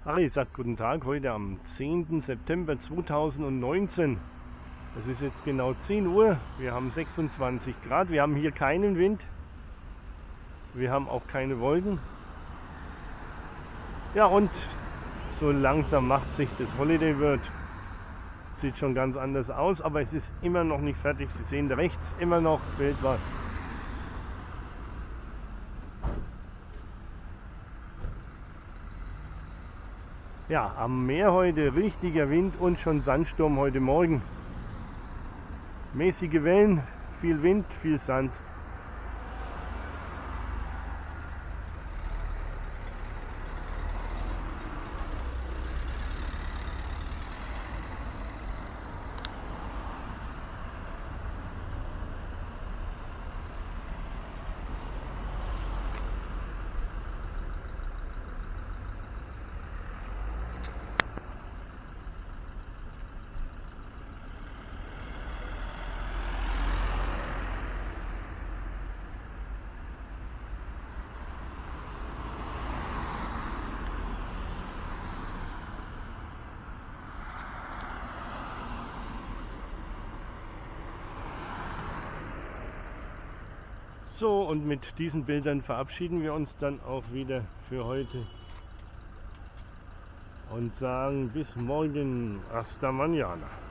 Harry sagt guten Tag, heute am 10. September 2019. Es ist jetzt genau 10 Uhr, wir haben 26 Grad, wir haben hier keinen Wind, wir haben auch keine Wolken. Ja, und so langsam macht sich das Holiday World. Sieht schon ganz anders aus, aber es ist immer noch nicht fertig. Sie sehen da rechts, immer noch fehlt was. Ja, am Meer heute richtiger Wind und schon Sandsturm heute Morgen. Mäßige Wellen, viel Wind, viel Sand. So, und mit diesen Bildern verabschieden wir uns dann auch wieder für heute und sagen bis morgen, hasta mañana.